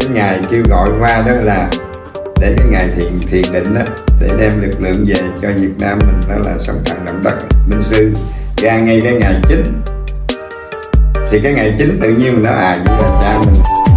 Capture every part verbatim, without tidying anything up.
cái ngày kêu gọi qua đó là để cái ngày thiền thiền định đó, để đem lực lượng về cho Việt Nam mình, đó là sóng thần động đất. Minh Sư ra ngay cái ngày chính, thì cái ngày chính tự nhiên mình nói à vậy là cha mình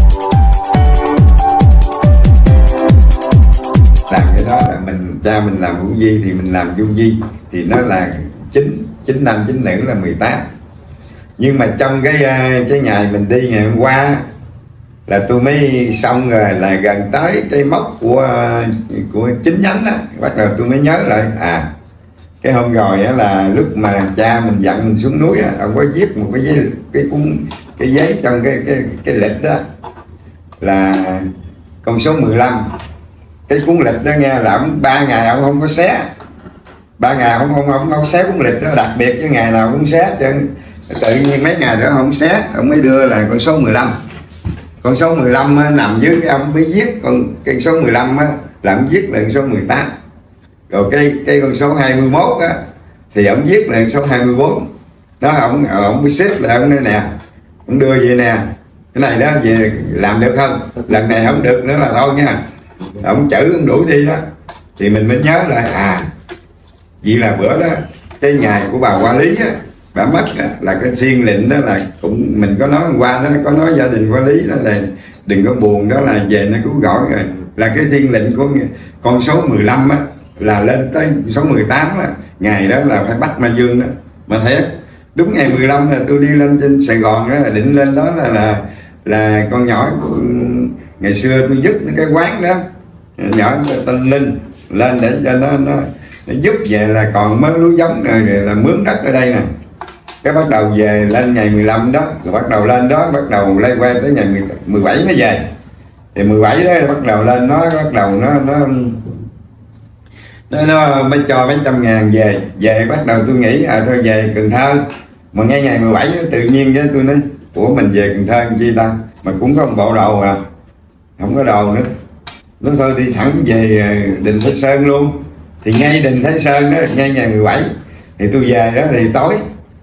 làm cái đó, là mình cha mình làm hữu vi thì mình làm du vi, thì nó là chín chín nam chín nữ là mười tám. Nhưng mà trong cái cái ngày mình đi ngày hôm qua là tôi mới xong rồi, là gần tới cái mốc của của chính nhánh đó, bắt đầu tôi mới nhớ lại à cái hôm rồi á, là lúc mà cha mình dặn mình xuống núi á, ông có viết một cái giấy, cái cuốn cái giấy trong cái cái cái lịch đó là con số mười lăm. Cái cuốn lịch đó nghe là ông ba ngày ông không có xé, ba ngày không không không không xé cuốn lịch đó, đặc biệt chứ ngày nào cũng xé, chứ tự nhiên mấy ngày đó không xé, ông mới đưa là con số mười lăm. Con số mười lăm á, nằm dưới cái ông mới viết còn cái số mười lăm á, là ông viết là con số mười tám. Rồi cái cái con số hai mươi mốt á thì ông viết là con số hai mươi bốn. Đó ông ông mới xếp lại, ông nói nè, ông đưa vậy nè, cái này đó về làm được không, lần này không được nữa là thôi nha. Ông chữ ông đuổi đi đó, thì mình mới nhớ lại à vậy là bữa đó cái ngày của bà Hoa Lý á, bà mất á, là cái thiên lệnh đó là cũng mình có nói hôm qua đó, có nói gia đình Hoa Lý đó là đừng có buồn, đó là về nó cứu rỗi rồi, là cái thiên lệnh của con số mười lăm á là lên tới số mười tám á, ngày đó là phải bắt Ma Dương đó. Mà thiệt đúng ngày mười lăm là tôi đi lên trên Sài Gòn đó, là định lên đó là là là con nhỏ ngày xưa tôi giúp cái quán đó, nhỏ tên Linh lên để cho nó nó, nó giúp về là còn mới lúa giống rồi, rồi là mướn đất ở đây nè. Cái bắt đầu về lên ngày mười lăm đó, rồi bắt đầu lên đó, bắt đầu lay quay tới ngày mười bảy mới về. Thì mười bảy đó bắt đầu lên, nó bắt đầu nó nó nó, nó mới cho mấy trăm ngàn về. Về bắt đầu tôi nghĩ à thôi về Cần Thơ. Mà ngay ngày mười bảy đó, tự nhiên cái tôi nói của mình về Cần Thơ làm chi ta, mà cũng có một bộ đồ à, không có đồ nữa. Nó thôi đi thẳng về Đình Thái Sơn luôn. Thì ngay Đình Thái Sơn đó, ngay ngày mười bảy thì tôi về đó thì tối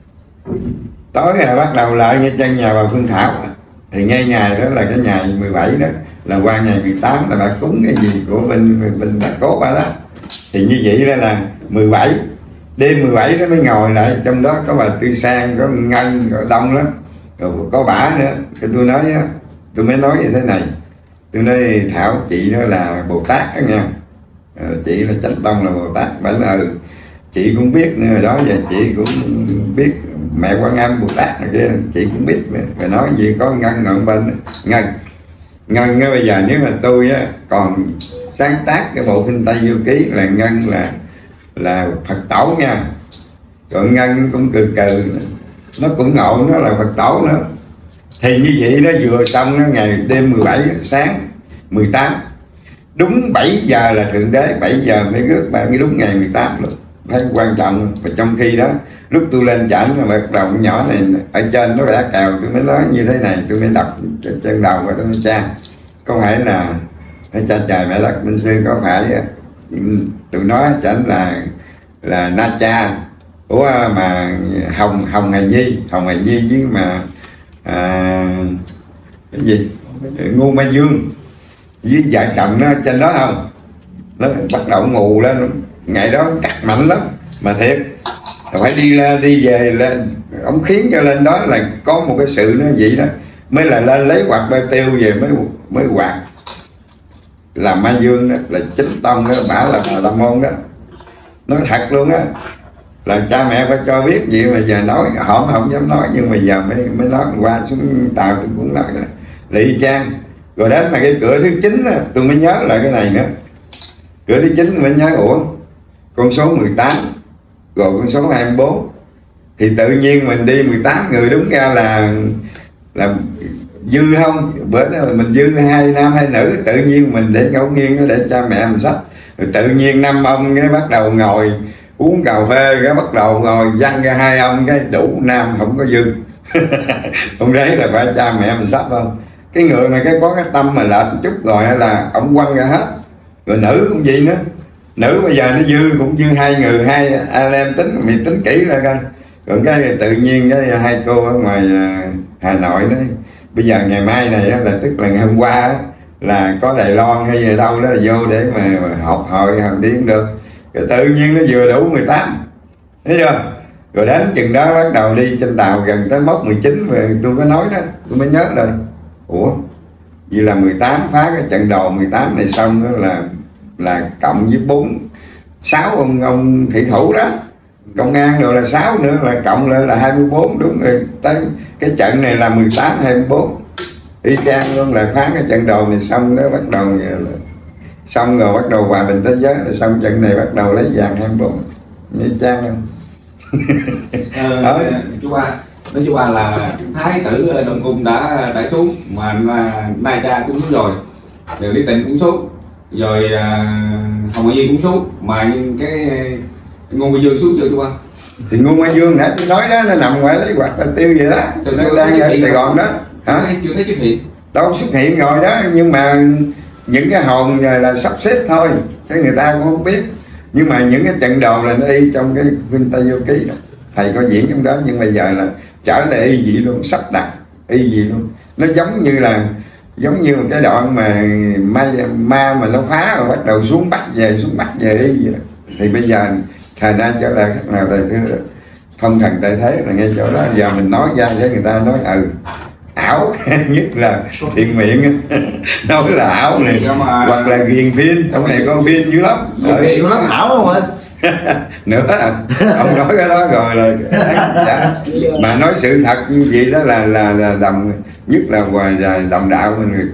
tối là bắt đầu lại ngay chân nhà bà Phương Thảo. Thì ngay ngày đó là cái ngày mười bảy đó, là qua ngày mười tám là bà cúng cái gì của bên bên bà cố bà đó. Thì như vậy đó là mười bảy đêm mười bảy đó mới ngồi lại, trong đó có bà Tư Sang, có Ngân, có đông lắm, rồi có bả nữa. Cái tôi nói á, tôi mới nói như thế này, tôi nói Thảo chị đó là Bồ Tát đó nha, chị là Chánh Tông là Bồ Tát. Bà nói ừ chị cũng biết nữa rồi đó, và chị cũng biết mẹ Quan Âm Bồ Tát này kia chị cũng biết nữa. Rồi nói gì có Ngân ngọn bên Ngân Ngân á, bây giờ nếu mà tôi á còn sáng tác cái bộ kinh Tây Du Ký là Ngân là là Phật tổ nha. Còn Ngân cũng cừ cừ, nó cũng ngộ, nó là Phật tổ nữa. Thì như vậy nó vừa xong nó ngày đêm mười bảy sáng mười tám, đúng bảy giờ là Thượng Đế, bảy giờ mới rước ba, cái đúng ngày mười tám luôn. Thấy quan trọng. Và trong khi đó lúc tôi lên chảnh mà bắt đầu nhỏ này ở trên nó vẽ kèo, tôi mới nói như thế này, tôi mới đọc trên đầu và tôi nói cha có phải là cha trời mẹ đất Minh Sư, có phải tụi nó chảnh là là Na Cha của mà Hồng Hồng Hài Nhi, Hồng Hài Nhi với mà à, cái gì Ngu Ma Dương với vợ chồng nó trên đó không, nó bắt đầu ngù lên. Ngày đó cắt mạnh lắm mà thiệt, phải đi lên đi về lên, ông khiến cho lên đó là có một cái sự nó vậy đó, mới là lên lấy quạt ba tiêu về mới mới quạt là Ma Dương đó, là Chính Tông đó, bả là Bà La Môn đó. Nói thật luôn á, là cha mẹ phải cho biết gì mà giờ nói họ không dám nói, nhưng mà giờ mới mới nói. Qua xuống tàu tôi cũng nói đó Lị Trang. Rồi đến mà cái cửa thứ chín đó, tôi mới nhớ lại cái này nữa. Cửa thứ chín mới nhớ ủa con số mười tám rồi con số hai mươi bốn, thì tự nhiên mình đi mười tám người, đúng ra là là dư không, bữa đó mình dư hai nam hai nữ, tự nhiên mình để ngẫu nhiên để cha mẹ mình sắp. Rồi tự nhiên năm ông cái bắt đầu ngồi uống cà phê, cái bắt đầu ngồi văng ra hai ông cái đủ nam không có dư. Ông đấy là phải cha mẹ mình sắp không. Cái người mà cái có cái tâm mà lệch chút rồi là ông quăng ra hết. Rồi nữ cũng vậy nữa, nữ bây giờ nó dư cũng dư hai người, hai anh em tính mình tính kỹ ra coi. Rồi cái tự nhiên cái hai cô ở ngoài Hà Nội đó, bây giờ ngày mai này là tức là ngày hôm qua là có Đài Loan hay gì đâu đó là vô để mà, mà học hội học điên được, rồi tự nhiên nó vừa đủ mười tám, thấy chưa? Rồi đến chừng đó bắt đầu đi trên tàu gần tới mốc mười chín rồi tôi có nói đó, tôi mới nhớ rồi, ủa vì là mười tám phá cái trận đồ mười tám này xong đó là là cộng với bốn sáu ông ông thị thủ đó, công an rồi là sáu nữa là cộng lại là hai mươi bốn, đúng rồi, tới cái trận này là mười tám hai mươi bốn y chang luôn, là phá cái trận đồ này xong đó bắt đầu là, xong rồi bắt đầu hòa bình thế giới, là xong trận này bắt đầu lấy vàng hai mươi bốn, y chang không? ờ, chú ba nói chú ba là thái tử Đông Cung đã đã xuống mà Nai Cha cũng xuống rồi, rồi Lý Tịnh cũng xuống rồi, uh, Hồng Ngoại Viên cũng xuống, mà nhưng cái Ngô Mai Dương xuống chưa chú ba? Thì Ngô Mai Dương nãy tôi nói đó, nó nằm ngoài lấy quạt là tiêu vậy đó, nó đang ở Sài Gòn đó. Hả? Chưa thấy xuất hiện đâu, xuất hiện rồi đó, nhưng mà những cái hồn này là sắp xếp thôi chứ người ta cũng không biết. Nhưng mà những cái trận đồ là nó y trong cái phim Tây Du Ký đó, thầy có diễn trong đó, nhưng bây giờ là trở lại y gì luôn, sắp đặt y gì luôn. Nó giống như là giống như một cái đoạn mà ma, ma mà nó phá rồi bắt đầu xuống Bắc về, xuống Bắc về y gì đó. Thì bây giờ thời nay trở lại khác nào, đời thưa phong thần tại thế là ngay chỗ đó, giờ mình nói ra cho người ta nói ừ ảo nhất là thiện miệng nói là ảo này, mà... hoặc là ghiền phim, ông này có phim dữ lắm, ghiền lắm, ảo không ạ? Nữa ông nói cái đó rồi là dạ. Mà nói sự thật như vậy đó là là, là đồng, nhất là ngoài đồng đạo mình,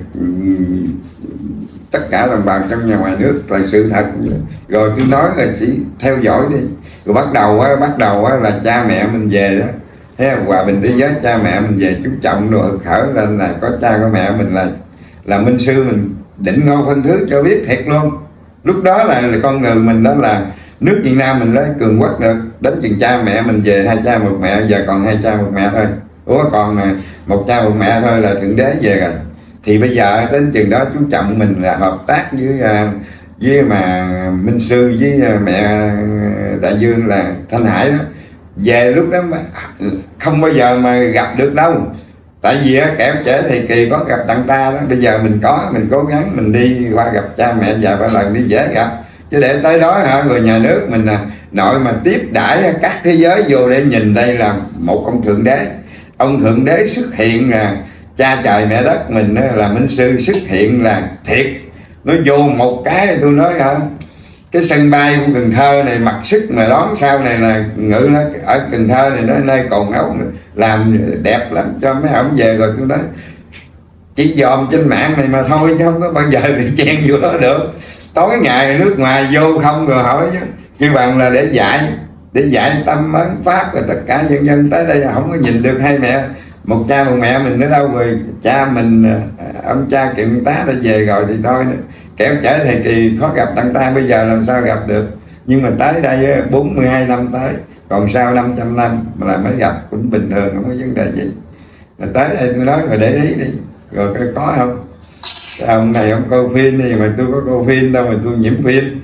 tất cả đồng bào trong nhà ngoài nước là sự thật. Rồi tôi nói là chỉ theo dõi đi, rồi bắt đầu á, bắt đầu á là cha mẹ mình về đó, thế hòa bình thế giới, cha mẹ mình về chú trọng rồi khởi lên là có cha có mẹ mình là là minh sư mình định ngôn phân thứ cho biết thiệt luôn. Lúc đó là, là con người mình đó là nước Việt Nam mình lấy cường quốc được, đến chừng cha mẹ mình về hai cha một mẹ, giờ còn hai cha một mẹ thôi, ủa còn một cha một mẹ thôi là thượng đế về rồi. Thì bây giờ đến chừng đó chú trọng mình là hợp tác với với mà minh sư với mẹ Đại Dương là Thanh Hải đó, về lúc đó mà không bao giờ mà gặp được đâu, tại vì kẻo trễ thì kỳ có gặp tặng ta đó. Bây giờ mình có, mình cố gắng mình đi qua gặp cha mẹ vài ba lần đi dễ gặp, chứ để tới đó hả, người nhà nước mình là nội mà tiếp đãi các thế giới vô để nhìn đây là một ông thượng đế, ông thượng đế xuất hiện là cha trời mẹ đất mình là minh sư xuất hiện là thiệt. Nó vô một cái tôi nói hả, cái sân bay của Cần Thơ này mặc sức mà đón sau này là ngự ở Cần Thơ này, nó nơi cồn ấu làm đẹp lắm cho mấy ông về. Rồi tôi nói chỉ dòm trên mạng này mà thôi chứ không có bao giờ bị chen vô đó được. Tối ngày nước ngoài vô không rồi hỏi chứ, kêu bằng là để dạy, để dạy tâm ấn pháp, rồi tất cả nhân dân tới đây là không có nhìn được hai mẹ, một cha một mẹ mình ở đâu rồi. Cha mình, ông cha Kiều Nguyên Tá đã về rồi thì thôi, kẻo trễ thời kỳ khó gặp tăng ta, bây giờ làm sao gặp được. Nhưng mà tới đây bốn mươi hai năm tới, còn sau năm trăm năm mà là mới gặp cũng bình thường, không có vấn đề gì. Mà tới đây tôi nói rồi để ý đi, rồi có không? Ông này ông coi phim đi, mà tôi có coi phim đâu mà tôi nhiễm phim.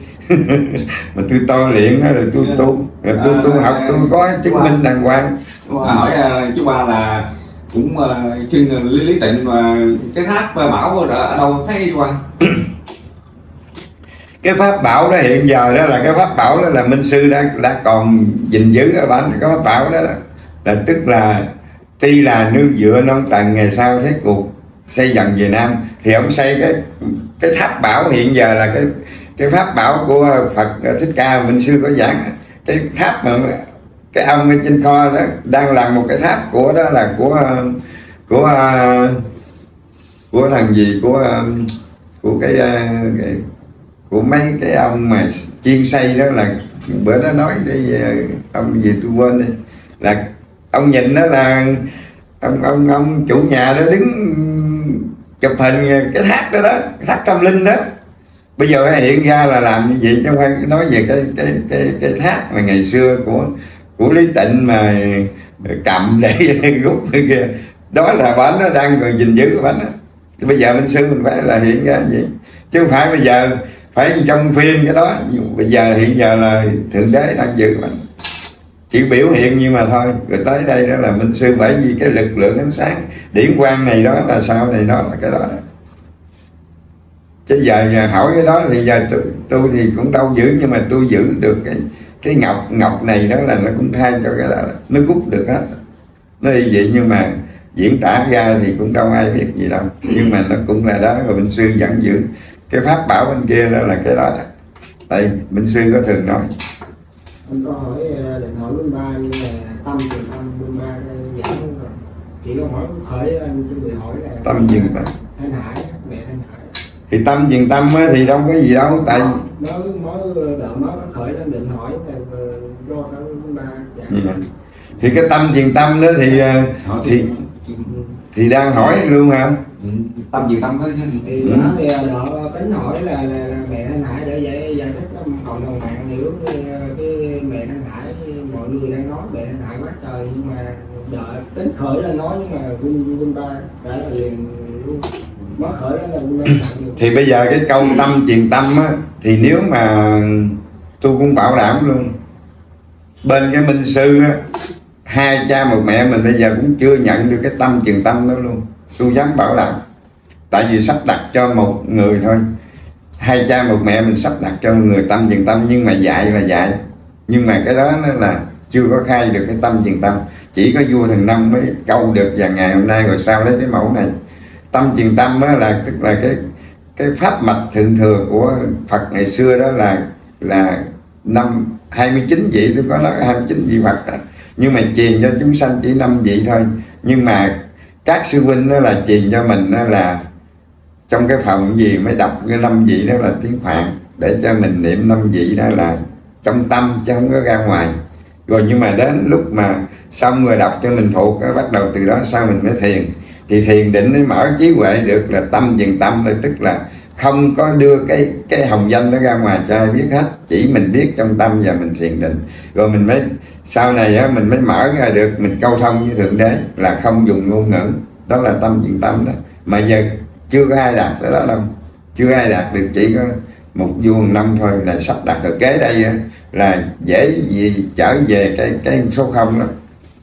Mà tôi tôi luyện đó, rồi tôi tu, rồi tôi tu học, tôi có chứng minh đàng hoàng. Hỏi chú ba là cũng uh, xưng Lý, Lý Tịnh và cái tháp bảo ở, ở đâu thấy chú ba? Cái pháp bảo đó hiện giờ đó là cái pháp bảo đó là minh sư đã đã còn gìn giữ ở bản cái pháp bảo đó, đó là tức là tuy là nương dựa non tầng ngày sau thế cuộc xây dần về Nam, thì ông xây cái cái tháp bảo hiện giờ là cái cái pháp bảo của Phật Thích Ca minh sư có giảng. Cái tháp mà cái ông ở trên kho đó đang làm một cái tháp của đó là của của của thằng gì của của cái, cái của mấy cái ông mà chuyên xây đó, là bữa đó nói cái ông gì tôi quên đi, là ông nhìn đó là ông ông ông chủ nhà đó đứng chụp hình cái tháp đó đó, cái tháp tâm linh đó. Bây giờ hiện ra là làm như vậy chứ không phải nói về cái cái cái cái tháp mà ngày xưa của của Lý Tịnh mà cầm để rút kia, đó là bánh nó đang còn gìn giữ bánh đó. Thì bây giờ minh sư mình phải là hiện ra vậy, chứ không phải bây giờ phải trong phim cái đó. Bây giờ hiện giờ là thượng đế đang giữ bánh, chỉ biểu hiện nhưng mà thôi. Rồi tới đây đó là minh sư, bởi vì cái lực lượng ánh sáng điển quang này đó là sao này, đó là cái đó đó. Chứ giờ, giờ hỏi cái đó thì giờ tôi, tôi thì cũng đâu giữ, nhưng mà tôi giữ được cái cái ngọc ngọc này đó là nó cũng thay cho cái đó, nó rút được hết. Nó như vậy, nhưng mà diễn tả ra thì cũng đâu ai biết gì đâu, nhưng mà nó cũng là đó. Rồi Minh Sư vẫn giữ cái pháp bảo bên kia đó là cái đó, đó. Tại Minh Sư có thường nói. Anh có hỏi định hỏi bên ba như là tâm trường tâm bên ba giảng rồi, chỉ có hỏi khởi anh chuẩn bị hỏi là Tâm dừng tâm. Thanh Hải, mẹ Thanh Hải Thì tâm dừng tâm á, thì đâu có gì đâu, tại mới mới đợi mới khởi lên định hỏi là do cái bên ba giảng. yeah. Thì cái tâm dừng tâm đó thì thì thì đang hỏi luôn hả? Ừ, tâm gì tâm đó chứ. Thì Ừ. đó thì đỡ tính hỏi là, là, là mẹ Thanh Hải để giải giải thích cho cộng đồng mạng hiểu cái, cái mẹ Thanh Hải, mọi người đang nói mẹ Thanh Hải quá trời, nhưng mà đợi tính khởi lên nói, nhưng mà quân quân ba đã là liền luôn, mới khởi lên là quân ba tặng được. Thì bây giờ cái câu tâm truyền tâm á, thì nếu mà tôi cũng bảo đảm luôn, bên cái Minh Sư á, hai cha một mẹ mình bây giờ cũng chưa nhận được cái tâm truyền tâm đó luôn, tôi dám bảo đảm. Tại vì sắp đặt cho một người thôi, hai cha một mẹ mình sắp đặt cho một người tâm truyền tâm, nhưng mà dạy là dạy, nhưng mà cái đó nó là chưa có khai được cái tâm truyền tâm. Chỉ có vua Thần Năm mới câu được, và ngày hôm nay rồi sau đấy cái mẫu này. Tâm truyền tâm á, là tức là cái cái pháp mạch thượng thừa của Phật ngày xưa đó là là năm hai mươi chín vị, tôi có nói hai mươi chín vị Phật đó. Nhưng mà truyền cho chúng sanh chỉ năm vị thôi. Nhưng mà các sư huynh đó là truyền cho mình đó là trong cái phòng gì mới đọc cái năm vị đó là tiếng Phạn, để cho mình niệm năm vị đó là trong tâm chứ không có ra ngoài. Rồi nhưng mà đến lúc mà xong rồi đọc cho mình thuộc, bắt đầu từ đó sau mình mới thiền. Thì thiền định mới mở trí huệ được, là tâm dừng tâm đây, tức là không có đưa cái cái hồng danh đó ra ngoài cho ai biết hết, chỉ mình biết trong tâm và mình thiền định. Rồi mình mới sau này á, mình mới mở ra được, mình câu thông với Thượng Đế là không dùng ngôn ngữ, đó là tâm dừng tâm đó. Mà giờ chưa có ai đạt tới đó đâu, chưa ai đạt được, chỉ có một vua năm thôi là sắp đạt được. Kế đây á, là dễ gì trở về cái cái số không đó.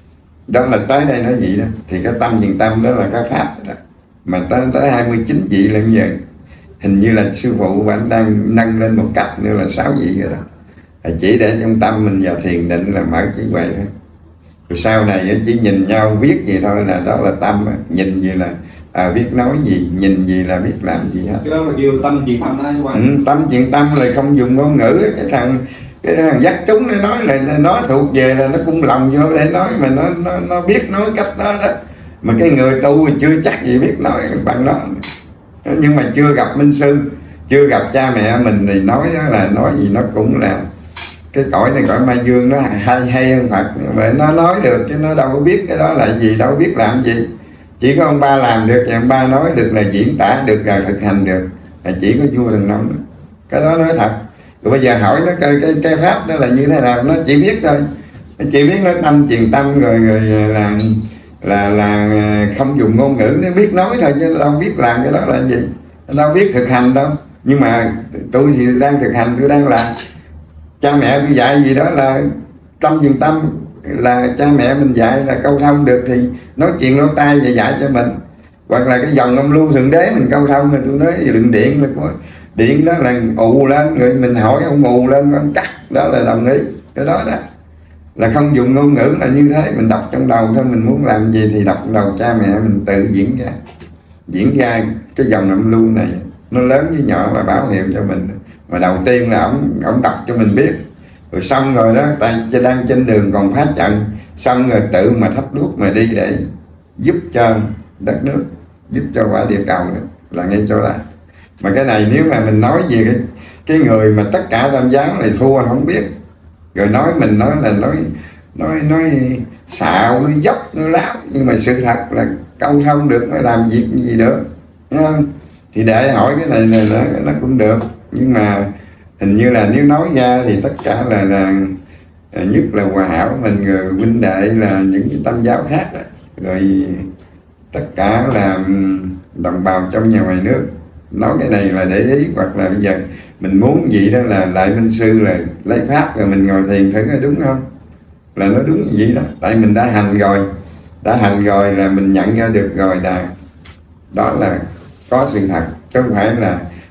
Đó là tới đây nó vậy đó. Thì cái tâm dừng tâm đó là cái pháp đó. Mà tới tới hai mươi chín vị là như vậy. Hình như là sư phụ bạn đang nâng lên một cách nữa là sáu vị rồi đó. Chỉ để trong tâm mình vào thiền định là mở trí huệ thôi. Rồi sau này chỉ nhìn nhau biết gì thôi là đó là tâm. Nhìn gì là à, biết nói gì, nhìn gì là biết làm gì hết. Cái đó là kêu tâm truyền tâm đó. Ừ, tâm truyền tâm là không dùng ngôn ngữ. Cái thằng cái thằng dắt chúng nó nói là nó thuộc về là nó cũng lòng vô để nói, mà nó nó nó biết nói cách đó đó. Mà cái người tu chưa chắc gì biết nói bằng đó. Nhưng mà chưa gặp Minh Sư, chưa gặp cha mẹ mình thì nói đó là nói gì nó cũng là cái cõi này, cõi ma dương nó hay hay hơn Phật. Mà nó nói được chứ nó đâu có biết cái đó là gì, đâu biết làm gì. Chỉ có ông ba làm được, và ông ba nói được là diễn tả được, là thực hành được, là chỉ có vua Thần Năm. Cái đó nói thật. Rồi bây giờ hỏi nó cái, cái, cái pháp đó là như thế nào, nó chỉ biết thôi. Nó chỉ biết nó tâm truyền tâm rồi, rồi là là là không dùng ngôn ngữ, nó biết nói thôi chứ đâu biết làm cái đó là gì, nó đâu biết thực hành đâu. Nhưng mà tôi thì đang thực hành, tôi đang làm. Cha mẹ tôi dạy gì đó là tâm truyền tâm, là cha mẹ mình dạy là câu thông được thì nói chuyện lỗ tai và dạy cho mình. Hoặc là cái dòng âm lưu Thượng Đế mình câu thông, thì tôi nói lượng điện là có điện đó là ù lên, người mình hỏi ông ù lên, ông cắt, đó là đồng ý. Cái đó đó là không dùng ngôn ngữ, là như thế. Mình đọc trong đầu thôi, mình muốn làm gì thì đọc trong đầu cha mẹ mình tự diễn ra. Diễn ra cái dòng âm lưu này, nó lớn với nhỏ là báo hiệu cho mình. Mà đầu tiên là ông ông đọc cho mình biết. Rồi xong rồi đó, ta đang trên đường còn phá trận, xong rồi tự mà thắp đuốc mà đi để giúp cho đất nước, giúp cho quả địa cầu nữa, là ngay chỗ đó. Mà cái này nếu mà mình nói về cái cái người mà tất cả tam giáo này thua không biết, rồi nói mình nói là nói nói nói xạo, nói dốc, nói láo, nhưng mà sự thật là câu thông được, mới làm việc gì được, thấy không? Thì để hỏi cái này là nó, nó cũng được, nhưng mà hình như là nếu nói ra thì tất cả là là nhất là Hòa Hảo mình, rồi huynh đệ là những cái tam giáo khác đó. Rồi tất cả là đồng bào trong nhà ngoài nước. Nói cái này là để ý, hoặc là bây giờ mình muốn gì đó là lại Minh Sư là lấy pháp rồi mình ngồi thiền thử, đúng không? Là nó đúng như vậy đó. Tại mình đã hành rồi, đã hành rồi là mình nhận ra được rồi, là đó là có sự thật, chứ không phải là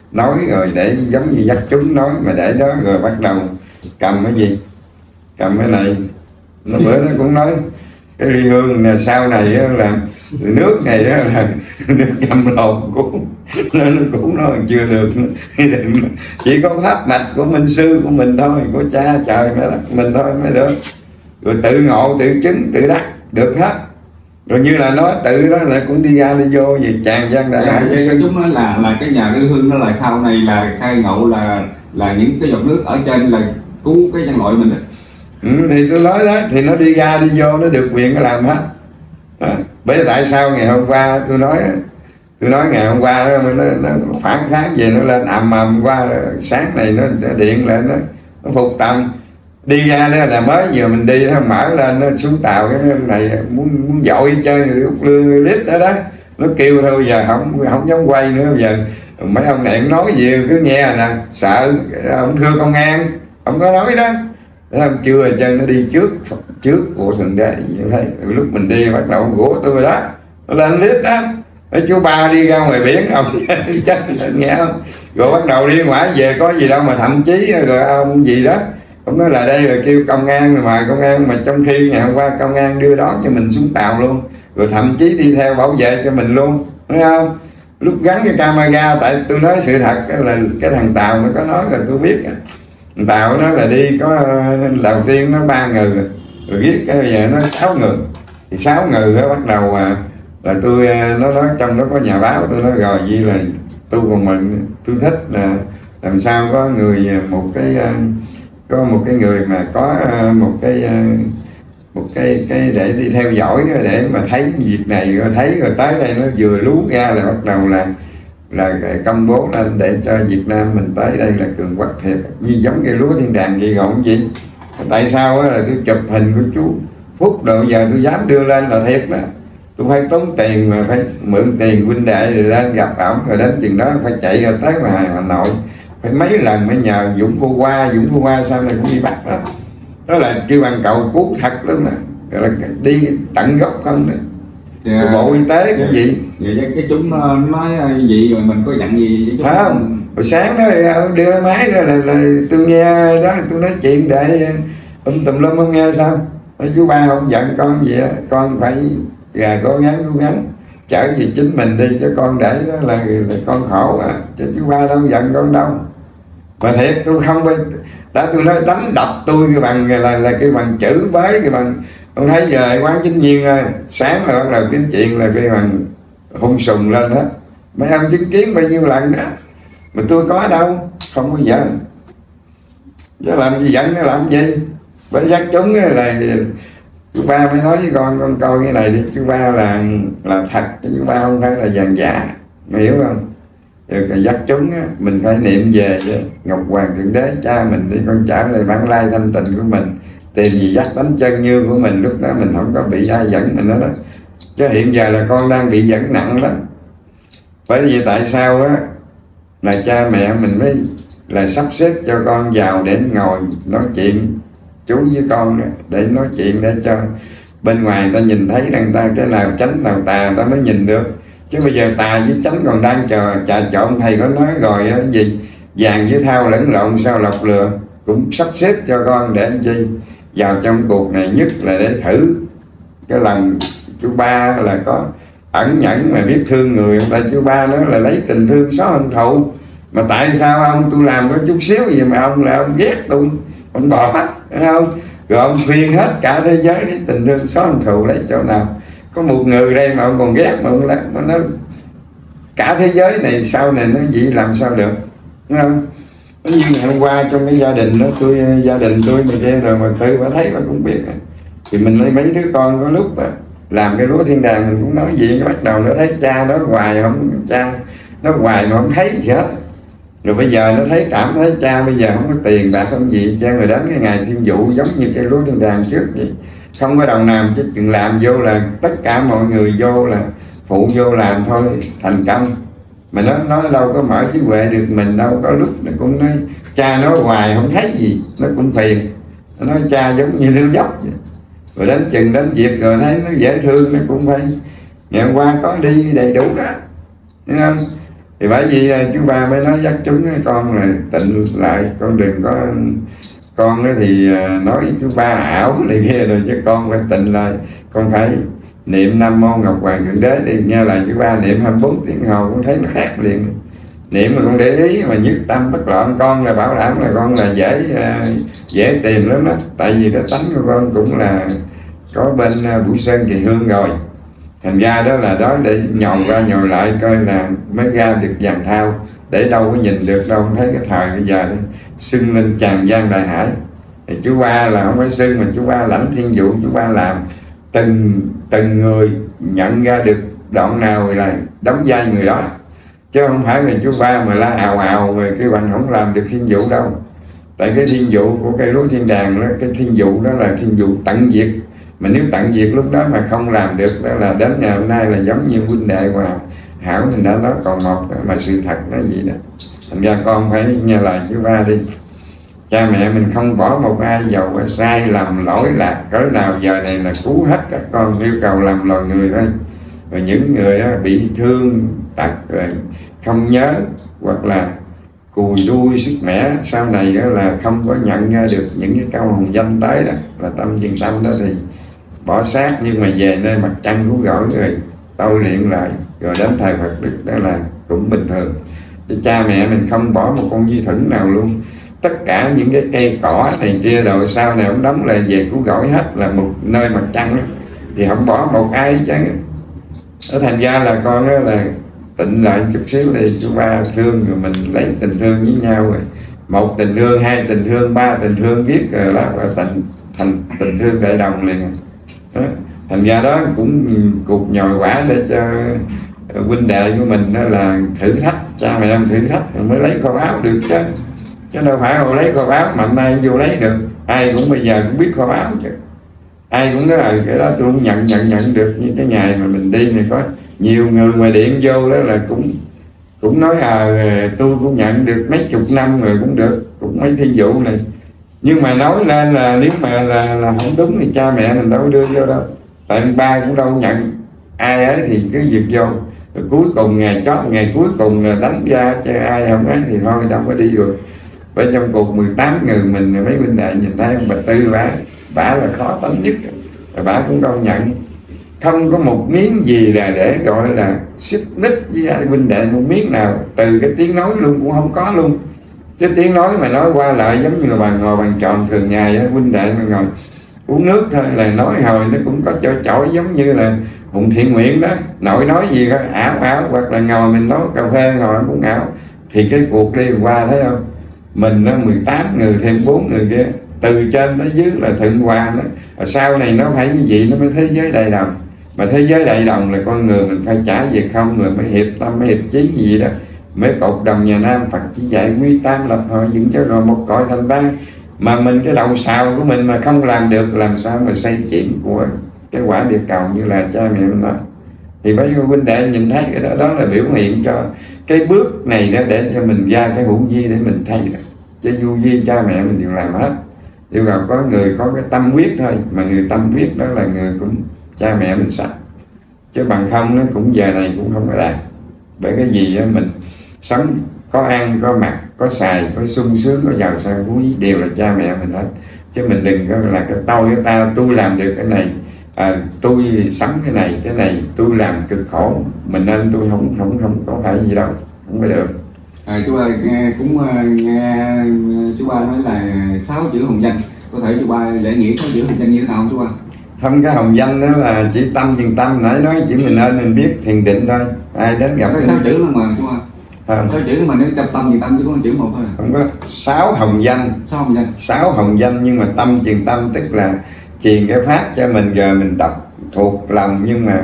nói rồi để giống như dắt chúng nói, mà để đó rồi bắt đầu cầm cái gì, cầm cái này. Nó bữa nó cũng nói cái ly hương là sau này là nước này là nước cầm lột cũng nó cũng nói chưa được, chỉ có pháp mạch của minh sư của mình thôi, của cha trời mới mình thôi mới được, rồi tự ngộ tự chứng tự đắc được hết. Rồi như là nó tự đó là cũng đi ra đi vô gì tràn gian đại dạ, cái chúng nó là là cái nhà cái hương đó là sau này là khai ngộ là là những cái giọt nước ở trên là cứu cái nhân loại mình đó. Ừ, thì tôi nói đó, thì nó đi ra đi vô nó được quyền nó làm hết đó. Bởi tại sao ngày hôm qua tôi nói tôi nói ngày hôm qua nó, nó, nó phản kháng về nó lên ầm ầm qua, sáng này nó, nó điện lên nó, nó phục tòng đi ra đó là mới vừa mình đi nó mở lên nó xuống tàu cái này muốn muốn dội chơi út lương lít đó đó, nó kêu thôi giờ không không dám quay nữa. Giờ mấy ông này nói gì cứ nghe nè, sợ ông thưa công an ông có nói đó. Thấy chưa, chân nó đi trước trước của thượng đế như thế. Lúc mình đi bắt đầu của tôi đó nó lên lít đó, cái chú Ba đi ra ngoài biển ông chắc nghe không, rồi bắt đầu đi ngoài về có gì đâu mà thậm chí rồi ông gì đó ông nói là đây là kêu công an mà công an, mà trong khi ngày hôm qua công an đưa đón cho mình xuống tàu luôn, rồi thậm chí đi theo bảo vệ cho mình luôn, thấy không? Lúc gắn cái camera, tại tôi nói sự thật là cái thằng Tàu nó có nói rồi tôi biết. Tàu nó là đi có đầu tiên nó ba người rồi viết cái bây giờ nó sáu người, thì sáu người đó bắt đầu à, là tôi nó nói trong đó có nhà báo, tôi nói rồi gì là tôi còn mừng, tôi thích là làm sao có người một cái có một cái người mà có một cái một cái cái để đi theo dõi để mà thấy việc này, rồi thấy rồi tới đây nó vừa lú ra là bắt đầu là là công bố lên để cho Việt Nam mình tới đây là cường quốc thiệt, như giống cây lúa thiên đàng vậy gọn gì. Tại sao là tôi chụp hình của chú Phúc độ giờ tôi dám đưa lên là thiệt đó, tôi phải tốn tiền mà phải mượn tiền huynh đệ rồi lên gặp ổng, rồi đến chừng đó phải chạy ra tới ngoài Hà Nội phải mấy lần mới nhờ Dũng vô qua, Dũng vô qua sau này cũng đi bắt rồi. Đó là kêu bằng cầu cứu thật luôn nè, gọi là đi tận gốc không nè. Yeah. Bộ y tế cũng vậy. Vậy cái chúng nói gì rồi mình có dặn gì với chúng phải không? Hồi sáng đó đưa máy ra là, là, là tôi nghe đó, tôi nói chuyện để um, tùm lum không nghe sao. Nói chú Ba không giận con gì đó, con phải gà cố gắng cố gắng chở gì chính mình đi, chứ con để đó là, là con khổ à, chứ chú Ba đâu giận con đâu. Mà thiệt tôi không phải, đã tôi nói đánh đập tôi cái bằng là là cái bằng chữ bới cái bằng. Ông thấy giờ quán Chính Nhiên ơi, sáng là bắt đầu kiếm chuyện là cái bằng hung sùng lên hết. Mấy ông chứng kiến bao nhiêu lần đó, mà tôi có đâu, không có giận. Chứ làm gì giận nó làm gì. Bởi dắt chúng là chú Ba mới nói với con, con coi cái này đi, chú Ba là là thật, chú Ba không phải là vàng giả, mày hiểu không? Rồi dắt chúng á, mình phải niệm về Ngọc Hoàng Thượng Đế cha mình đi, con trả lời bản lai thanh tịnh của mình. Tìm gì dắt đánh chân như của mình, lúc đó mình không có bị ai dẫn mình đó đó. Chứ hiện giờ là con đang bị dẫn nặng lắm. Bởi vì tại sao á là cha mẹ mình mới là sắp xếp cho con vào để ngồi nói chuyện chú với con đó, để nói chuyện để cho bên ngoài người ta nhìn thấy rằng ta cái nào chánh nào tà người ta mới nhìn được. Chứ bây giờ tà với chánh còn đang chờ trà trộn, thầy có nói rồi á, gì vàng với thao lẫn lộn sao lọc lừa, cũng sắp xếp cho con để anh chi vào trong cuộc này, nhất là để thử cái lần chú Ba là có ẩn nhẫn mà biết thương người. Tại chú Ba nói là lấy tình thương xóa hận thù, mà tại sao ông tôi làm có chút xíu gì mà ông là ông ghét tôi, ông bỏ hết, phải không? Rồi ông khuyên hết cả thế giới đi tình thương xóa hận thù lấy chỗ nào. Có một người đây mà ông còn ghét mà ông làm, nó nói cả thế giới này sau này nó gì làm sao được, đúng không? Như ngày hôm qua trong cái gia đình đó, tôi gia đình tôi mà kia rồi mà tự bà thấy bà cũng biết. Thì mình lấy mấy đứa con có lúc à, làm cái lúa thiên đàng mình cũng nói gì, cái bắt đầu nó thấy cha nó hoài, không cha nó hoài mà không thấy gì hết. Rồi bây giờ nó thấy cảm thấy cha bây giờ không có tiền bạc không gì, cha người đến cái ngày thiên vụ giống như cái lúa thiên đàng trước vậy, không có đồng nào chứ chừng làm vô là tất cả mọi người vô là phụ vô làm thôi thành công. Mà nó nó đâu có mở trí huệ được mình đâu, có lúc nó cũng nói cha nói hoài không thấy gì, nó cũng phiền. Nó nói cha giống như lưu dốc vậy. Rồi đến chừng đến việc rồi thấy nó dễ thương, nó cũng phải ngày hôm qua có đi đầy đủ đó, thấy không? Thì bởi vì chú ba mới nói dắt chúng con là tịnh lại, con đừng có, con thì nói chú ba ảo này kia rồi, chứ con phải tịnh lại, con phải niệm Nam Mô Ngọc Hoàng Thượng Đế thì nghe là chú ba niệm hai mươi bốn tiếng hồ con thấy nó khác liền. Niệm mà con để ý mà nhất tâm bất loạn, con là bảo đảm là con là dễ dễ tìm lắm đó, tại vì cái tánh của con cũng là có bên Bửu Sơn Kỳ Hương rồi, thành ra đó là đó để nhồi qua nhồi lại coi là mới ra được dàn thao, để đâu có nhìn được đâu. Thấy cái thời bây giờ xưng lên tràn gian đại hải, thì chú ba là không phải xưng mà chú ba lãnh thiên vụ, chú ba làm từng từng người nhận ra được đoạn nào là đóng vai người đó, chứ không phải là chú ba mà la ào ào về cái bạn không làm được thiên vụ đâu. Tại cái thiên vụ của cây lúa thiên đàng đó, cái thiên vụ đó là thiên vụ tận diệt, mà nếu tận diệt lúc đó mà không làm được đó là đến ngày hôm nay là giống như huynh đệ và Hảo thì đã nói còn một đó, mà sự thật nó gì đó. Thành ra con phải nghe lời chú ba đi. Cha mẹ mình không bỏ một ai giàu có sai lầm lỗi lạc cỡ nào, giờ này là cứu hết các con, yêu cầu làm loài người thôi. Và những người đó, bị thương tật rồi không nhớ hoặc là cùi đuôi sức mẻ, sau này đó là không có nhận ra được những cái câu hồng danh tới đó là tâm chân tâm đó, thì bỏ xác nhưng mà về nơi mặt trăng cứu rỗi rồi tôi luyện lại rồi đến thời Phật Đức đó là cũng bình thường. Thì cha mẹ mình không bỏ một con vi thửng nào luôn. Tất cả những cái cây cỏ này kia rồi sau này ông đóng lại về cứu rỗi hết là một nơi mặt trăng đó, thì không bỏ một ai chứ. Ở thành ra là con đó là tịnh lại chút xíu đi, chú ba thương rồi mình lấy tình thương với nhau rồi, một tình thương, hai tình thương, ba tình thương viết rồi đó là thành thành tình thương đại đồng liền đó. Thành ra đó cũng cuộc nhồi quả để cho huynh đệ của mình đó là thử thách, cha mẹ em thử thách mới lấy kho báu được chứ, chứ đâu phải hồi lấy kho báu mà nay vô lấy được. Ai cũng bây giờ cũng biết kho báu chứ, ai cũng nói là cái đó tôi cũng nhận nhận nhận được. Như cái ngày mà mình đi này có nhiều người mà điện vô đó là cũng cũng nói à tôi cũng nhận được mấy chục năm rồi cũng được, cũng mấy thiên vụ này. Nhưng mà nói lên là nếu mà là, là không đúng thì cha mẹ mình đâu có đưa vô đâu, tại ba cũng đâu nhận ai ấy thì cứ việc vô. Rồi cuối cùng ngày chót, ngày cuối cùng là đánh ra cho ai không ấy thì thôi đâu có đi rồi. Bởi trong cuộc mười tám người mình mấy huynh đệ nhìn thấy ông bà Tư bả bả là khó tánh nhất, và bả cũng công nhận không có một miếng gì là để gọi là xích mích với ai huynh đệ một miếng nào, từ cái tiếng nói luôn cũng không có luôn. Chứ tiếng nói mà nói qua lại giống như bà ngồi bàn tròn thường ngày á, huynh đệ mà ngồi uống nước thôi là nói hồi nó cũng có chỗ chổi giống như là Bụng Thiện Nguyện đó, nội nói gì đó ảo ảo, hoặc là ngồi mình nói cà phê ngồi cũng ảo. Thì cái cuộc đi qua thấy không, mình nó mười tám người thêm bốn người kia, từ trên tới dưới là thượng hòa đó. Ở sau này nó phải như vậy nó mới thế giới đại đồng. Mà thế giới đại đồng là con người mình phải trả về không, người mới hiệp tâm, mới hiệp chí gì đó. Mới cột đồng nhà Nam Phật chỉ dạy quy tam lập hội dựng cho rồi một cõi thành ba. Mà mình cái đầu sào của mình mà không làm được, làm sao mà xây chuyện của cái quả địa cầu như là cha mẹ mình nói. Thì mấy huynh đệ nhìn thấy cái đó, đó là biểu hiện cho cái bước này đó, để cho mình ra cái hữu vi để mình thay đó. Chứ vô vi cha mẹ mình đều làm hết. Nhưng mà có người có cái tâm huyết thôi, mà người tâm huyết đó là người cũng cha mẹ mình sạch. Chứ bằng không nó cũng giờ này cũng không có đạt. Bởi cái gì đó mình sống có ăn, có mặc, có xài, có sung sướng, có giàu sang phú đều là cha mẹ mình hết. Chứ mình đừng có là cái tôi, cái ta, tôi làm được cái này, à, tôi sống cái này, cái này tôi làm cực khổ, mình nên tôi không không không có phải gì đâu, không phải được. À, chú ba nghe cũng nghe chú ba nói là sáu chữ hồng danh, có thể chú ba để nghĩa sáu chữ hồng danh như thế nào không chú ba? Không, cái hồng danh đó là chỉ tâm chừng tâm, nãy nói chỉ mình nên mình biết thiền định thôi. Ai đến gặp sáu chữ luôn mà chú ba. Không. Sáu chữ mà nếu trong tâm chừng tâm chỉ có một chữ một thôi. Không có sáu hồng danh. Sáu hồng danh. Sáu hồng danh nhưng mà tâm chừng tâm, tức là truyền cái pháp cho mình giờ mình đọc thuộc lòng, nhưng mà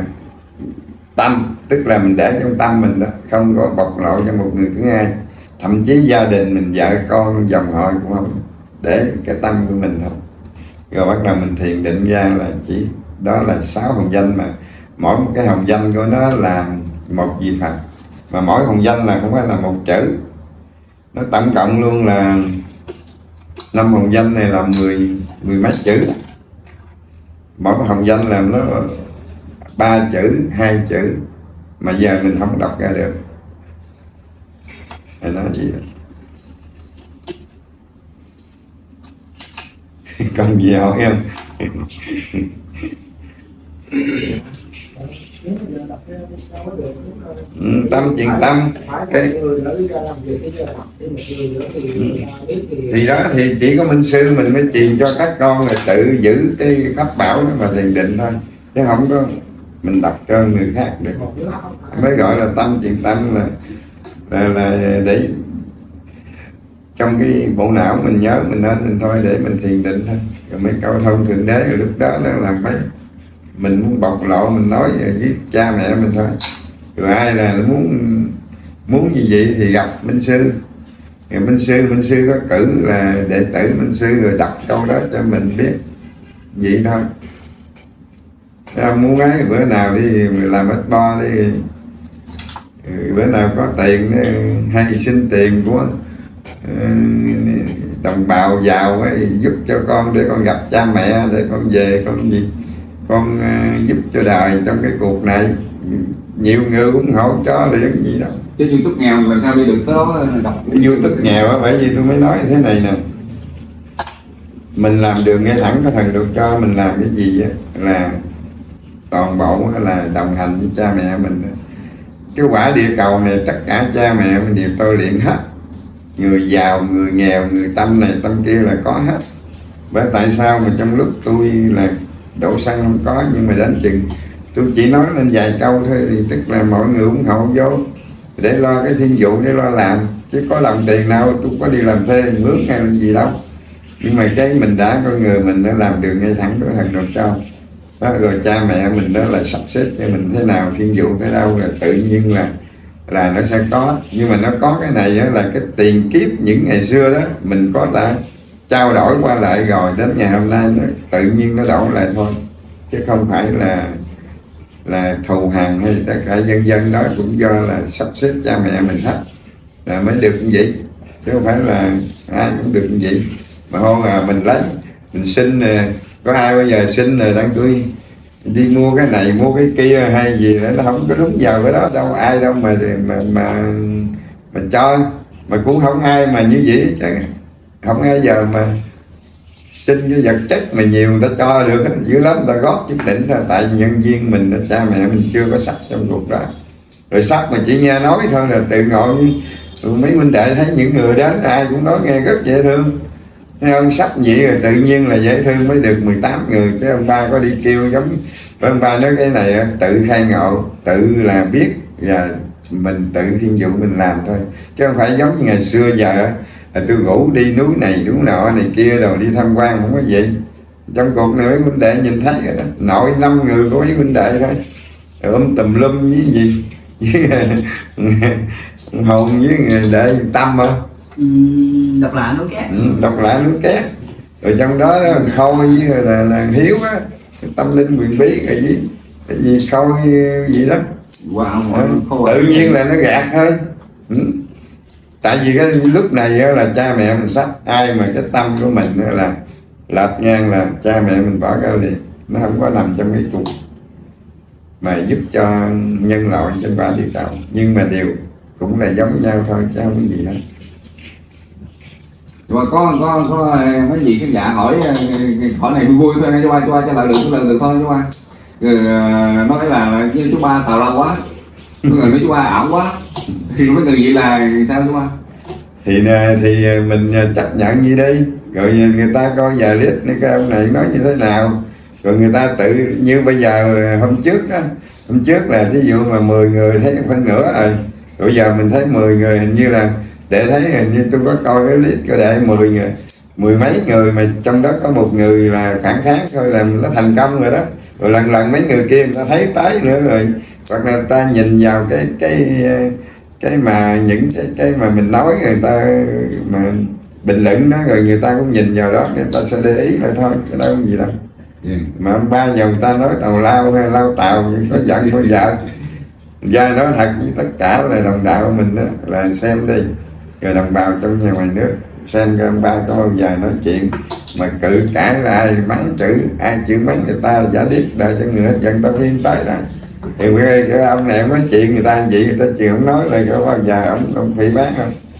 tâm tức là mình để trong tâm mình đó, không có bộc lộ cho một người thứ hai. Thậm chí gia đình mình, vợ con, dòng họ cũng không, để cái tâm của mình thôi. Rồi bắt đầu mình thiền định ra là chỉ đó là sáu hồng danh, mà mỗi một cái hồng danh của nó là một vị Phật. Mà mỗi hồng danh là không phải là một chữ, nó tổng cộng luôn là năm hồng danh này là mười mười mấy chữ. Mỗi một hồng danh là nó ba chữ, hai chữ, mà giờ mình không đọc ra được. hay nói gì đó. Còn gì hỏi không? Ừ, tâm chuyện tâm cái thì đó thì chỉ có minh sư mình mới truyền cho các con là tự giữ cái pháp bảo đó mà thiền định thôi, chứ không có mình đọc cho người khác được. Mới gọi là tâm chuyện tâm là là, là để trong cái bộ não mình nhớ mình nên mình thôi để mình thiền định thôi. Rồi mấy câu thông thượng đế rồi lúc đó đó là mấy mình muốn bộc lộ mình nói với cha mẹ mình thôi. Rồi ai là muốn muốn như vậy thì gặp minh sư. Rồi minh sư minh sư có cử là đệ tử minh sư rồi đọc câu đó cho mình biết vậy thôi. Không muốn ấy bữa nào đi làm ít bo đi, bữa nào có tiền hay xin tiền của đồng bào giàu ấy, giúp cho con để con gặp cha mẹ, để con về con gì con uh, giúp cho đời trong cái cuộc này. Nhiều người ủng hộ cho liền gì đâu. Chứ YouTube nghèo làm sao đi được tới đó đọc. YouTube nghèo á, bởi vì tôi mới nói thế này nè, mình làm đường ngay thẳng có thần độ cho, mình làm cái gì á là toàn bộ là đồng hành với cha mẹ mình. Cái quả địa cầu này tất cả cha mẹ mình đều tôi luyện hết, người giàu người nghèo, người tâm này tâm kia là có hết. Bởi tại sao mà trong lúc tôi là đổ xăng không có, nhưng mà đến chừng tôi chỉ nói lên vài câu thôi thì tức là mọi người ủng hộ vô để lo cái thiên vụ, để lo làm, chứ có đồng tiền nào tôi có đi làm thuê mướn hay làm gì đâu. Nhưng mà cái mình đã con người mình đã làm đường ngay thẳng của thần độ cho đó, rồi cha mẹ mình đó là sắp xếp cho mình thế nào, thiên vụ tới đâu là tự nhiên là là nó sẽ có. Nhưng mà nó có cái này đó là cái tiền kiếp những ngày xưa đó mình có đã trao đổi qua lại rồi, đến ngày hôm nay nó tự nhiên nó đổi lại thôi, chứ không phải là là thù hằn hay tất cả dân dân đó cũng do là sắp xếp cha mẹ mình hết là mới được như vậy, chứ không phải là ai cũng được như vậy. Mà hôm à mình lấy mình xin có ai bây giờ xin rồi đang tôi đi mua cái này mua cái kia hay gì đó, nó không có đúng giờ cái đó đâu, ai đâu mà mà mà mà cho, mà cũng không ai mà như vậy chẳng, không ai giờ mà xin cái vật chất mà nhiều người ta cho được dữ lắm, người ta góp chút đỉnh thôi. Tại vì nhân viên mình, cha mẹ mình chưa có sắc trong cuộc đó, rồi sắc mà chỉ nghe nói thôi là tự ngộ. Như mấy huynh đệ thấy những người đến ai cũng nói nghe rất dễ thương, thấy ông sắc vậy rồi tự nhiên là dễ thương mới được mười tám người, chứ ông ba có đi kêu giống ông ba nói cái này tự khai ngộ, tự là biết và mình tự thiên vụ mình làm thôi, chứ không phải giống như ngày xưa giờ là tôi ngủ đi núi này núi nọ này kia rồi đi tham quan, không có vậy. Trong cuộc này mấy huynh đệ nhìn thấy rồi đó, nội năm người có mấy huynh đệ thôi, ôm tùm lum với gì Hồn với người đệ Tâm không? Ừ, đọc lại núi cát. Ừ, đọc lại núi cát. Rồi trong đó đó Khôi với là, là Hiếu á, tâm linh quyền bí rồi gì cái gì Khôi gì đó. Wow, à, tự nhiên là nó gạt thôi. Ừ. Tại vì cái lúc này là cha mẹ mình sắp, ai mà cái tâm của mình là lệch ngang là cha mẹ mình bỏ ra liền, nó không có nằm trong cái cuộc mà giúp cho nhân loại trên quả địa cầu, nhưng mà đều cũng là giống nhau thôi chứ không có gì hết. Rồi có có có mấy gì cái dạ hỏi hỏi này vui vui thôi nha chú ba, chú ba trả lời được trả lời được thôi chú ba. Rồi nói là như chú ba tào lao quá, người nói chú ba ảo quá, thì mấy người vậy là sao chú ba? Thì thì mình chấp nhận như đi, rồi người ta coi vài lít cái ông này nói như thế nào, rồi người ta tự như bây giờ hôm trước đó, hôm trước là thí dụ mà mười người thấy phân nửa rồi, rồi giờ mình thấy mười người, hình như là để thấy hình như tôi có coi cái list có để mười người, mười mấy người mà trong đó có một người là phản kháng thôi là nó thành công rồi đó. Rồi lần lần mấy người kia người ta thấy tới nữa rồi, hoặc là người ta nhìn vào cái cái cái mà những cái cái mà mình nói người ta mà bình luận đó, rồi người ta cũng nhìn vào đó, người ta sẽ để ý lại thôi, chứ đâu có gì đâu. Yeah. Mà ông ba giờ người ta nói tàu lao hay lao tàu có giận có vợ, gia nói thật với tất cả là đồng đạo mình đó, là xem đi, rồi đồng bào trong nhà ngoài nước xem cái ông ba có bao giờ nói chuyện mà cự cãi là ai mắng chữ, ai chữ mắng người ta giả điếc đời cho người hết dân tao phiên tới đó. Thì cái, cái ông này nói chuyện người ta vậy, người ta chuyện ông nói là có bao giờ ông ông phỉ bác không?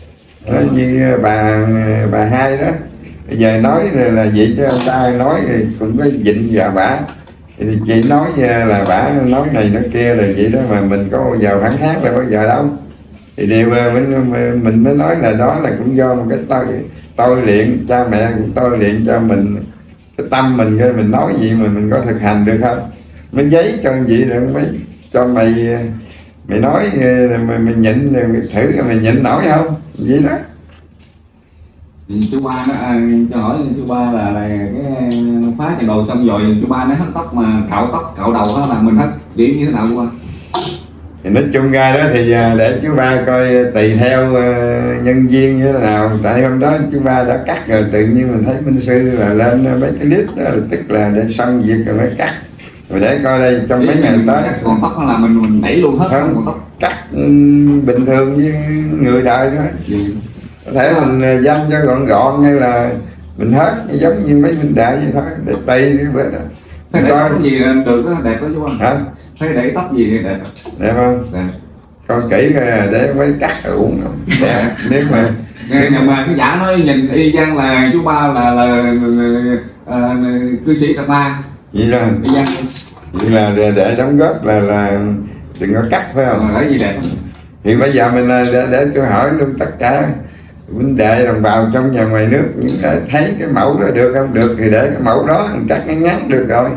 Đó, như bà bà hai đó bây giờ nói là, là vậy chứ ông ta nói cũng có dịnh vào bả, thì chị nói là bả nói này nói kia là vậy đó, mà mình có bao giờ phản kháng là bao giờ đâu. Thì điều là mình, mình mới nói là đó là cũng do một cái tôi tôi luyện, cha mẹ cũng tôi luyện cho mình cái tâm mình, cái mình nói gì mà mình có thực hành được không, mới giấy cho vậy rồi mới cho mày mày nói mày, mày nhịn thử mày nhịn nổi không vậy đó. Chú Ba nó à, cho hỏi chú Ba là, là cái phá trận đồ xong rồi chú Ba nó hất tóc mà cạo tóc cạo đầu đó là mình hất điểm như thế nào chú Ba? Thì nói chung ra đó thì để chú Ba coi tùy theo nhân viên như thế nào, tại hôm đó chú Ba đã cắt rồi tự nhiên mình thấy Minh Sư là lên mấy cái clip đó là tức là để xong việc rồi mới cắt, rồi để coi đây trong mấy ngày tới còn tóc là mình mình đẩy luôn hết không, còn tóc cắt bình thường với người đời thôi. gì? Có thể mình dăm cho gọn gọn hay là mình hết giống như mấy minh đại vậy thôi, để tùy cái bữa đó. Thấy để tóc gì được đó, đẹp đó chú Ba. Hả? Thấy để tóc gì thì đẹp. Đẹp không? Đẹp. Coi kỹ coi để mấy cắt rồi uống không? Đẹp. Nếu mà nhưng mà cái giả nói nhìn y chang là chú Ba là là uh, cư sĩ Trà Ta. vậy là Y chang. vậy là để, để đóng góp là là đừng có cắt phải không? Mà lấy gì đẹp? Thì bây giờ mình để, để tôi hỏi luôn tất cả huynh đệ đồng bào trong nhà ngoài nước, những cái thấy cái mẫu đó được không, được thì để cái mẫu đó cắt ngắn ngắn được rồi.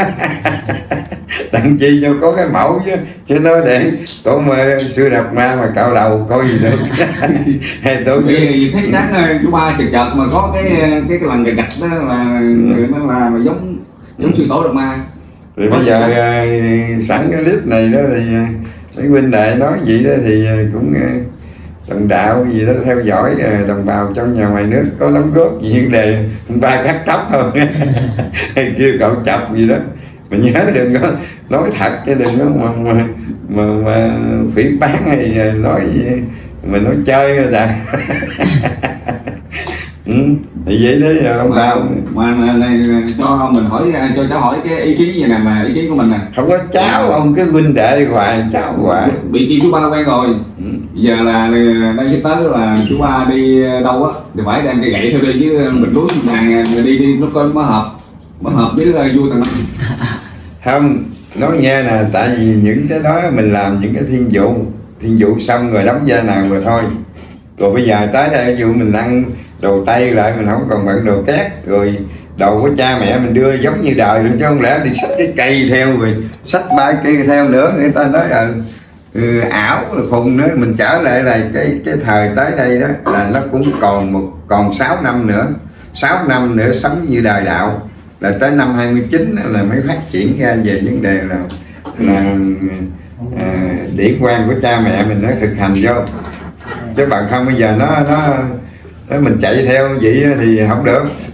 Đặng chi cho có cái mẫu chứ, chứ nói để tổ mà xưa đập ma mà cạo đầu coi gì được. Hay tổ thì thấy chắc chú Ba chợt chợt mà có cái cái cái lần gạch gạch đó là nó là, là giống giống sư tổ đập ma. Thì bây giờ uh, sẵn cái clip này đó thì uh, mấy huynh đệ nói vậy đó thì uh, cũng uh, đồng đạo gì đó theo dõi uh, đồng bào trong nhà ngoài nước có đóng góp gì vấn đề ba cắt tóc thôi. Hay kêu cậu chọc gì đó mình nhớ đừng có nói thật chứ đừng có mà mà, mà, mà phỉ bán hay nói mình nói chơi rồi đã. Ừ, thì vậy đấy đồng bào mà, mà này, cho mình hỏi cho cháu hỏi cái ý kiến gì nè, mà ý kiến của mình nè, không có cháu ông cái huynh đệ hoài cháu hoài bị chi chú Ba quen rồi. Ừ. Giờ là đang sắp tới là chú Ba đi đâu á thì phải đem cây gậy theo đi, chứ mình đuối hàng đi đi nó coi mới hợp mới hợp với vui thằng nó. Không nói nghe nè, tại vì những cái đó mình làm những cái thiên vụ thiên vụ xong rồi đóng vai nào rồi thôi, rồi bây giờ tới đây dụ mình ăn đồ Tây lại mình không còn bận đồ cát, rồi đồ của cha mẹ mình đưa giống như đời được, chứ không lẽ đi xách cái cây theo rồi xách ba cây theo nữa, người ta nói là ừ, ảo là khùng nữa. Mình trở lại là cái cái thời tới đây đó là nó cũng còn một còn sáu năm nữa, sáu năm nữa sống như đời đạo, là tới năm hai mươi chín là mới phát triển ra về vấn đề là là à, điển quan của cha mẹ mình nó thực hành vô, chứ bằng không bây giờ nó nó, nó mình chạy theo vậy thì không được.